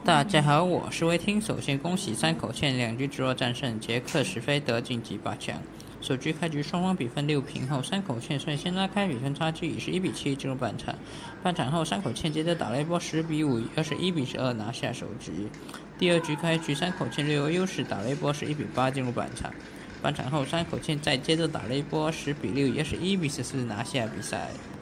大家好，我是威听。首先恭喜山口茜2局直落战胜捷克史菲德晋级8强。首局开局双方比分6平后，山口茜率先拉开比分差距，以11-7进入半场。半场后，山口茜接着打了一波10-5、21-12拿下首局。第二局开局，山口茜略有优势，打了一波11-8进入半场。半场后，山口茜再接着打了一波10-6、21-14拿下比赛。